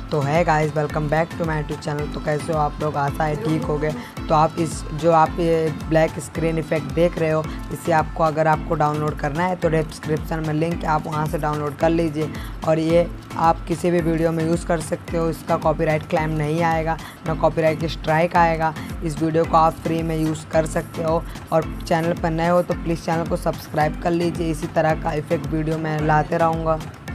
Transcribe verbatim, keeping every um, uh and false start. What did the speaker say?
तो है guys, welcome back to my YouTube channel. तो कैसे हो आप लोग? आशा है ठीक हो गए। तो आप इस जो आप ये ब्लैक स्क्रीन इफेक्ट देख रहे हो, इसे आपको अगर आपको डाउनलोड करना है तो डिस्क्रिप्शन में लिंक है, आप वहां से डाउनलोड कर लीजिए। और ये आप किसी भी वीडियो में यूज़ कर सकते हो। इसका कॉपीराइट क्लेम नहीं आएगा, ना कॉपीराइट स्ट्राइक आएगा। इस वीडियो को आप फ्री में यूज़ कर सकते हो। और चैनल पर नए हो तो प्लीज़ चैनल को सब्सक्राइब कर लीजिए। इसी तरह का इफेक्ट वीडियो मैं लाते रहूँगा।